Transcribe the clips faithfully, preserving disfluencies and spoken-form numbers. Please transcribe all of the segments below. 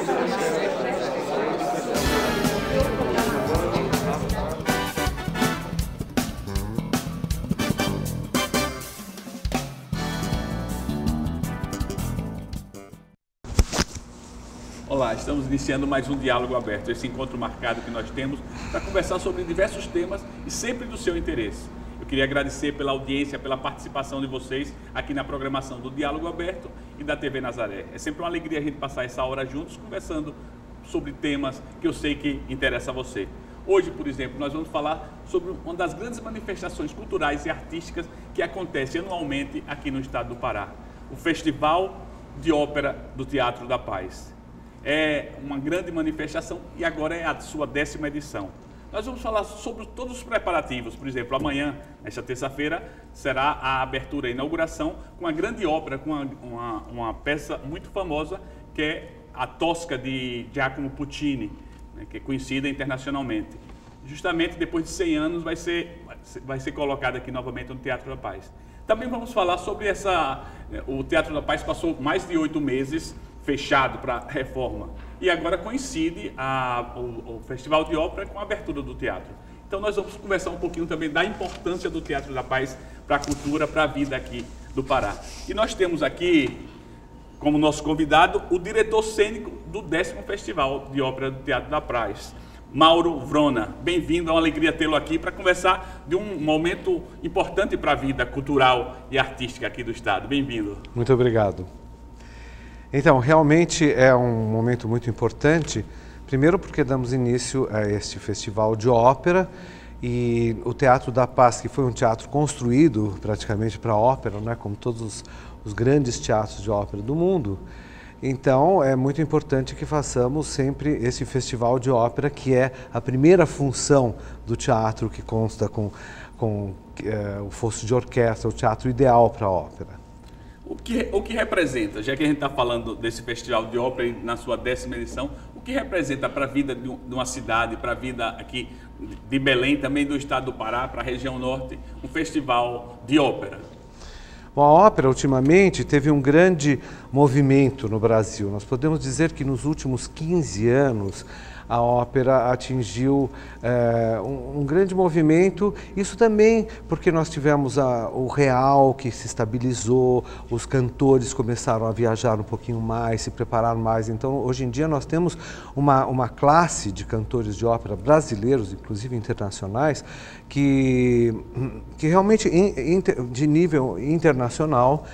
Olá, estamos iniciando mais um Diálogo Aberto, esse encontro marcado que nós temos para conversar sobre diversos temas e sempre do seu interesse. Eu queria agradecer pela audiência, pela participação de vocês aqui na programação do Diálogo Aberto e da T V Nazaré. É sempre uma alegria a gente passar essa hora juntos conversando sobre temas que eu sei que interessam a você. Hoje, por exemplo, nós vamos falar sobre uma das grandes manifestações culturais e artísticas que acontece anualmente aqui no estado do Pará, o Festival de Ópera do Teatro da Paz. É uma grande manifestação e agora é a sua décima edição. Nós vamos falar sobre todos os preparativos. Por exemplo, amanhã, nesta terça-feira, será a abertura, a inauguração com uma grande ópera, com uma, uma, uma peça muito famosa, que é a Tosca de Giacomo Puccini, né, que é conhecida internacionalmente. Justamente depois de cem anos vai ser, vai ser colocada aqui novamente no Teatro da Paz. Também vamos falar sobre essa... O Teatro da Paz passou mais de oito meses fechado para reforma e agora coincide a, o, o Festival de Ópera com a abertura do teatro. Então nós vamos conversar um pouquinho também da importância do Teatro da Paz para a cultura, para a vida aqui do Pará. E nós temos aqui como nosso convidado o diretor cênico do décimo Festival de Ópera do Teatro da Paz, Mauro Vrona. Bem-vindo, é uma alegria tê-lo aqui para conversar de um momento importante para a vida cultural e artística aqui do estado. Bem-vindo. Muito obrigado. Então, realmente é um momento muito importante, primeiro porque damos início a este festival de ópera e o Teatro da Paz, que foi um teatro construído praticamente para a ópera, né, como todos os, os grandes teatros de ópera do mundo. Então, é muito importante que façamos sempre esse festival de ópera, que é a primeira função do teatro, que consta com, com é, o fosso de orquestra, o teatro ideal para a ópera. O que, o que representa, já que a gente está falando desse Festival de Ópera na sua décima edição, o que representa para a vida de uma cidade, para a vida aqui de Belém, também do estado do Pará, para a região norte, um festival de ópera? Bom, a ópera, ultimamente, teve um grande movimento no Brasil. Nós podemos dizer que nos últimos quinze anos, a ópera atingiu é, um, um grande movimento, isso também porque nós tivemos a, o real que se estabilizou, os cantores começaram a viajar um pouquinho mais, se preparar mais, então hoje em dia nós temos uma, uma classe de cantores de ópera brasileiros, inclusive internacionais, que, que realmente in, inter, de nível internacional.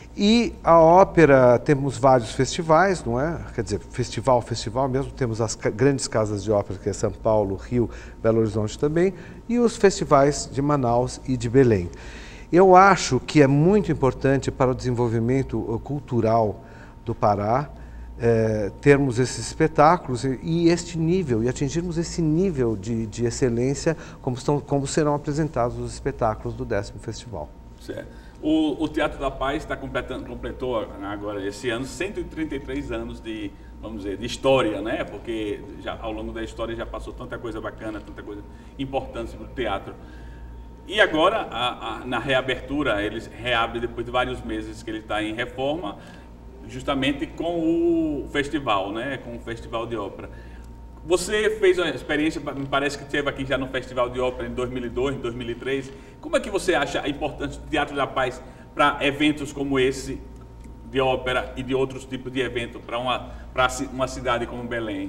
E a ópera, temos vários festivais, não é? Quer dizer, festival, festival mesmo, temos as grandes casas de ópera, que é São Paulo, Rio, Belo Horizonte também, e os festivais de Manaus e de Belém. Eu acho que é muito importante para o desenvolvimento cultural do Pará é, termos esses espetáculos e, e este nível, e atingirmos esse nível de, de excelência como, estão, como serão apresentados os espetáculos do décimo festival. Certo. O, o Teatro da Paz está completando, completou agora esse ano cento e trinta e três anos de, vamos dizer, de história, né? Porque já, ao longo da história já passou tanta coisa bacana, tanta coisa importante para o teatro. E agora, a, a, na reabertura, ele reabre depois de vários meses que ele está em reforma, justamente com o festival, né? Com o Festival de Ópera. Você fez uma experiência, me parece que esteve aqui já no Festival de Ópera em dois mil e dois, em dois mil e três. Como é que você acha a importância do Teatro da Paz para eventos como esse de ópera e de outros tipos de eventos para uma, para uma cidade como Belém?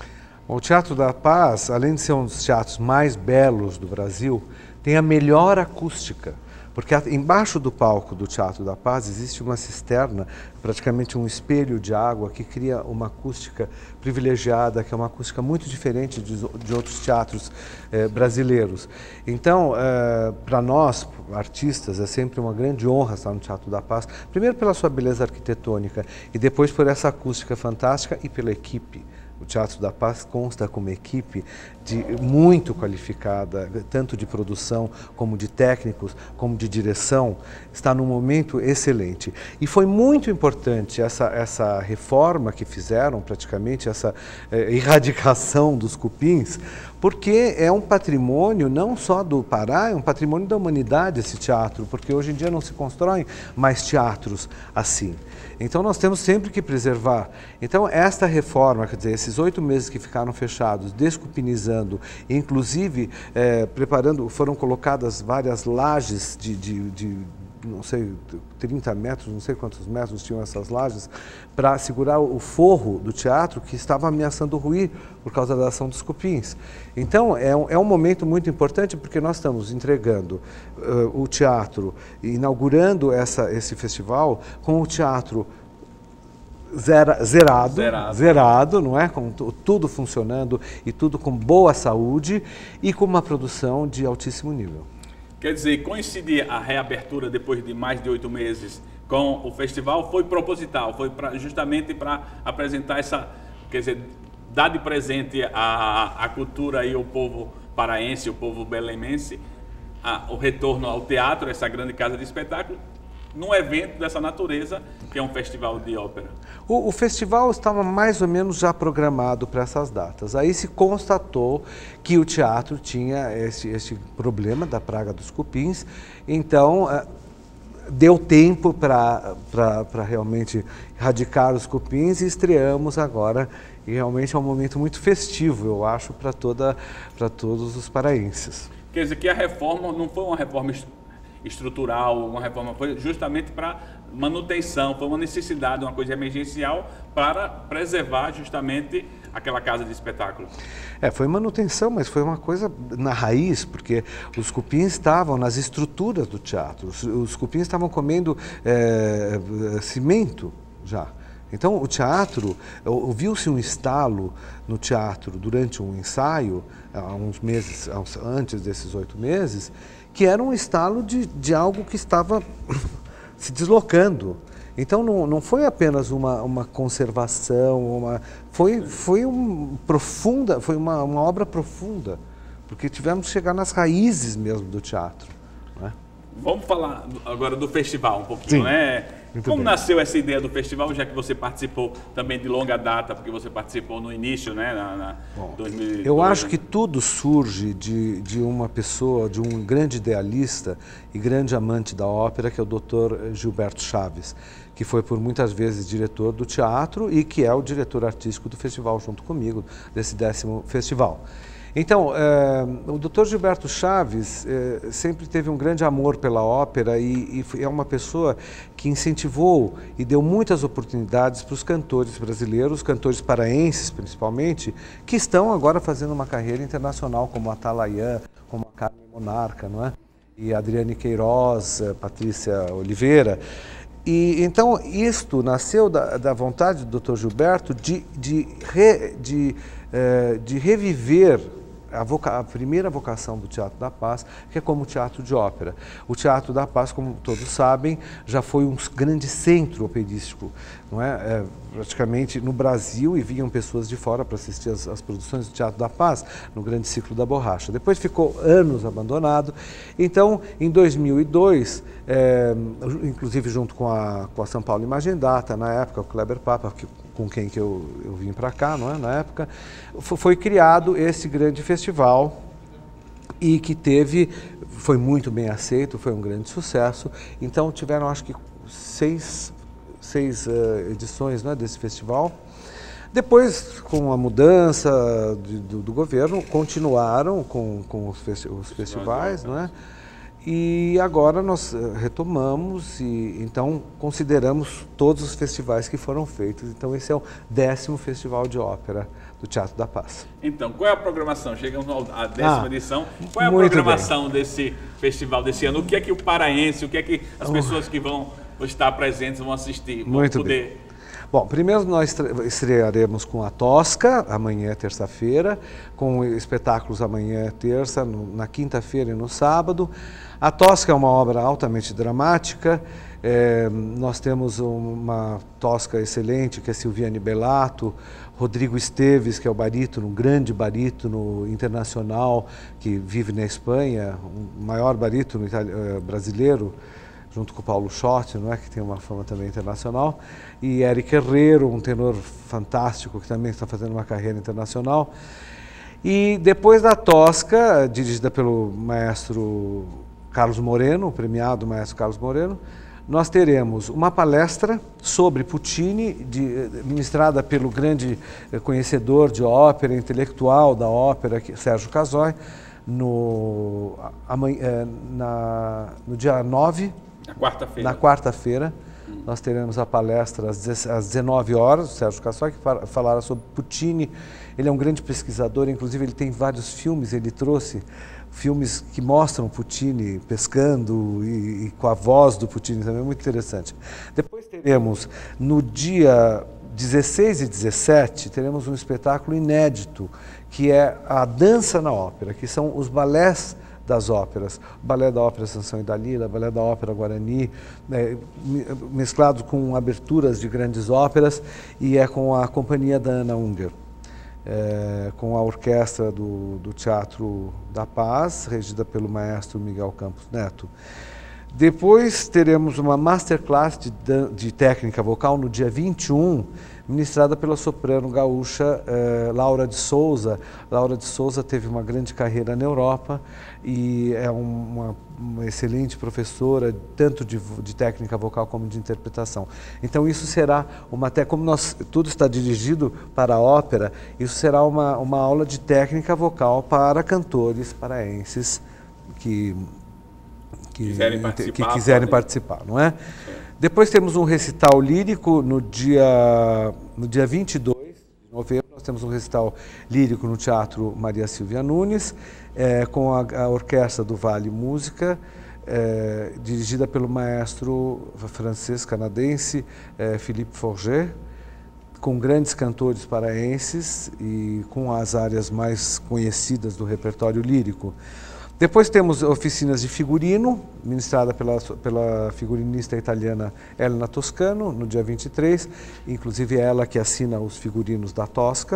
O Teatro da Paz, além de ser um dos teatros mais belos do Brasil, tem a melhor acústica. Porque embaixo do palco do Teatro da Paz existe uma cisterna, praticamente um espelho de água que cria uma acústica privilegiada, que é uma acústica muito diferente de, de outros teatros eh, brasileiros. Então, eh, para nós, artistas, é sempre uma grande honra estar no Teatro da Paz, primeiro pela sua beleza arquitetônica e depois por essa acústica fantástica e pela equipe O Teatro da Paz consta com uma equipe de, muito qualificada, tanto de produção, como de técnicos, como de direção. Está num momento excelente. E foi muito importante essa, essa reforma que fizeram, praticamente, essa eh, erradicação dos cupins, porque é um patrimônio não só do Pará, é um patrimônio da humanidade esse teatro, porque hoje em dia não se constroem mais teatros assim. Então nós temos sempre que preservar. Então esta reforma, quer dizer, esses oito meses que ficaram fechados, descupinizando, inclusive eh, preparando, foram colocadas várias lajes de, de, de não sei, trinta metros, não sei quantos metros tinham essas lajes, para segurar o forro do teatro que estava ameaçando ruir por causa da ação dos cupins. Então, é um, é um momento muito importante porque nós estamos entregando uh, o teatro, inaugurando essa, esse festival com o teatro Zera, zerado, zerado, zerado, não é? Com tudo funcionando e tudo com boa saúde e com uma produção de altíssimo nível. Quer dizer, coincidir a reabertura depois de mais de oito meses com o festival foi proposital, foi pra, justamente para apresentar essa, quer dizer, dar de presente a, a cultura e o povo paraense, o povo belemense, a, o retorno ao teatro, essa grande casa de espetáculo, num evento dessa natureza, que é um festival de ópera. O, o festival estava mais ou menos já programado para essas datas. Aí se constatou que o teatro tinha esse, esse problema da praga dos cupins, então uh, deu tempo para realmente erradicar os cupins e estreamos agora. E realmente é um momento muito festivo, eu acho, para toda, para todos os paraenses. Quer dizer que a reforma não foi uma reforma estrutural, uma reforma, foi justamente para manutenção, foi uma necessidade, uma coisa emergencial para preservar justamente aquela casa de espetáculo. É, foi manutenção, mas foi uma coisa na raiz, porque os cupins estavam nas estruturas do teatro, os, os cupins estavam comendo é, cimento já. Então o teatro, ouviu-se um estalo no teatro durante um ensaio, há uns meses, antes desses oito meses, que era um estalo de, de algo que estava se deslocando. Então não, não foi apenas uma, uma conservação, uma, foi, foi, um profunda, foi uma, uma obra profunda, porque tivemos que chegar nas raízes mesmo do teatro. Não é? Vamos falar agora do festival um pouquinho, Sim, né? Como bem. nasceu essa ideia do festival, já que você participou também de longa data, porque você participou no início, né? Na, na Bom, dois mil e dois, eu acho né? que tudo surge de, de uma pessoa, de um grande idealista e grande amante da ópera, que é o doutor Gilberto Chaves, que foi por muitas vezes diretor do teatro e que é o diretor artístico do festival, junto comigo, desse décimo festival. Então, eh, o doutor Gilberto Chaves eh, sempre teve um grande amor pela ópera e, e é uma pessoa que incentivou e deu muitas oportunidades para os cantores brasileiros, cantores paraenses principalmente, que estão agora fazendo uma carreira internacional, como a Atalayan, como a Carmen Monarca, não é? E a Adriane Queiroz, a Patrícia Oliveira. E, então, isto nasceu da, da vontade do doutor Gilberto de, de, re, de, eh, de reviver A, voca, a primeira vocação do Teatro da Paz, que é como teatro de ópera. O Teatro da Paz, como todos sabem, já foi um grande centro operístico, não é? É, praticamente no Brasil, e vinham pessoas de fora para assistir as, as produções do Teatro da Paz, no Grande Ciclo da Borracha. Depois ficou anos abandonado. Então, em dois mil e dois, é, inclusive junto com a, com a São Paulo Imagem Data, na época, o Kleber Papa, que, com quem que eu, eu vim para cá, não é? Na época, foi criado esse grande festival e que teve, foi muito bem aceito, foi um grande sucesso. Então tiveram, acho que, seis, seis uh, edições, né, desse festival. Depois, com a mudança de, do, do governo, continuaram com, com os, festi os festivais, não é? E agora nós retomamos e então consideramos todos os festivais que foram feitos. Então esse é o décimo Festival de Ópera do Teatro da Paz. Então, qual é a programação? Chegamos à décima ah, edição. Qual é a muito programação bem. desse festival desse ano? O que é que o paraense, o que é que as pessoas que vão estar presentes vão assistir, vão muito poder... Bem. Bom, primeiro nós estrearemos com a Tosca, amanhã, terça-feira, com espetáculos amanhã, terça, no, na quinta-feira e no sábado. A Tosca é uma obra altamente dramática. É, nós temos uma Tosca excelente, que é Silviane Bellato, Rodrigo Esteves, que é o barítono, um grande barítono internacional, que vive na Espanha, o maior barítono brasileiro, junto com o Paulo Schott, não é, que tem uma fama também internacional, e Eric Herrero, um tenor fantástico, que também está fazendo uma carreira internacional. E depois da Tosca, dirigida pelo maestro Carlos Moreno, o premiado maestro Carlos Moreno, nós teremos uma palestra sobre Puccini, de, ministrada pelo grande conhecedor de ópera, intelectual da ópera, Sérgio Casoy, no, amanhã, na, no dia nove, na quarta-feira. Na quarta-feira, hum. nós teremos a palestra às dezenove horas, o Sérgio Casoy, que falará sobre Puccini. Ele é um grande pesquisador, inclusive ele tem vários filmes, ele trouxe filmes que mostram Puccini pescando e, e com a voz do Puccini também, é muito interessante. Depois teremos, no dia dezesseis e dezessete, teremos um espetáculo inédito, que é a dança na ópera, que são os balés das óperas, o balé da ópera Sansão e Dalila, o balé da ópera Guarani, né, mesclado com aberturas de grandes óperas, e é com a companhia da Ana Unger. É, com a orquestra do, do Teatro da Paz, regida pelo maestro Miguel Campos Neto. Depois teremos uma masterclass de, de técnica vocal no dia vinte e um, ministrada pela soprano gaúcha eh, Laura de Souza. Laura de Souza teve uma grande carreira na Europa e é uma, uma excelente professora, tanto de, de técnica vocal como de interpretação. Então isso será uma, até como nós, tudo está dirigido para a ópera, isso será uma, uma aula de técnica vocal para cantores paraenses que que quiserem participar, que quiserem participar, não é? Depois temos um recital lírico no dia, no dia vinte e dois de novembro, nós temos um recital lírico no Teatro Maria Silvia Nunes, é, com a, a Orquestra do Vale Música, é, dirigida pelo maestro francês-canadense é, Philippe Forget, com grandes cantores paraenses e com as áreas mais conhecidas do repertório lírico. Depois temos oficinas de figurino, ministrada pela, pela figurinista italiana Elena Toscano, no dia vinte e três, inclusive ela que assina os figurinos da Tosca.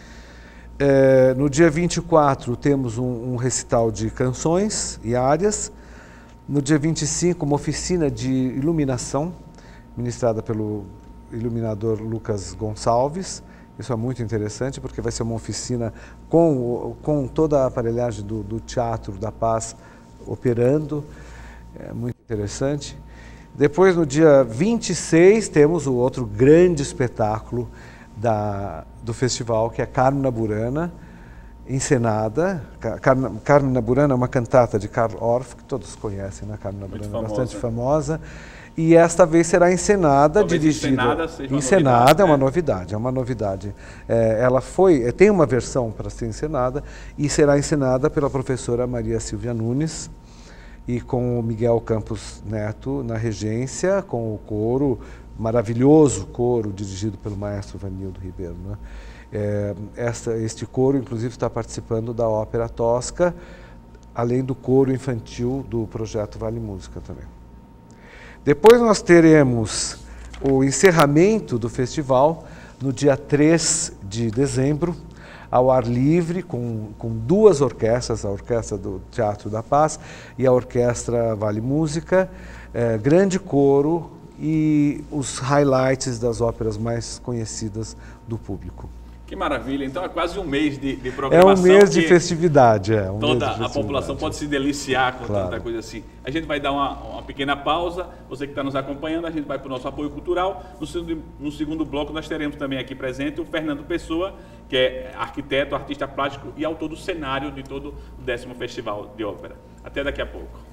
É, no dia vinte e quatro temos um, um recital de canções e áreas. No dia vinte e cinco, uma oficina de iluminação, ministrada pelo iluminador Lucas Gonçalves. Isso é muito interessante, porque vai ser uma oficina com, com toda a aparelhagem do, do Teatro da Paz operando. É muito interessante. Depois, no dia vinte e seis, temos o outro grande espetáculo da, do festival, que é Carmina Burana, encenada. Car Carmina Burana é uma cantata de Karl Orff, que todos conhecem, né? Carmina Burana é bastante famosa. E esta vez será encenada, Talvez dirigida. Encenada, seja encenada uma novidade, é uma novidade. É uma novidade. É, ela foi, tem uma versão para ser encenada e será encenada pela professora Maria Silvia Nunes e com o Miguel Campos Neto na regência, com o coro, maravilhoso coro dirigido pelo maestro Vanildo Ribeiro, né? É, esta, este coro, inclusive, está participando da Ópera Tosca, além do coro infantil do projeto Vale Música também. Depois nós teremos o encerramento do festival no dia três de dezembro, ao ar livre, com, com duas orquestras, a Orquestra do Teatro da Paz e a Orquestra Vale Música, é, grande coro e os highlights das óperas mais conhecidas do público. Que maravilha, então é quase um mês de, de programação. É um mês de festividade, é. Um toda mês de a população pode se deliciar com claro. tanta coisa assim. A gente vai dar uma, uma pequena pausa, você que está nos acompanhando, a gente vai para o nosso apoio cultural. No segundo, no segundo bloco nós teremos também aqui presente o Fernando Pessoa, que é arquiteto, artista plástico e autor do cenário de todo o décimo Festival de Ópera. Até daqui a pouco.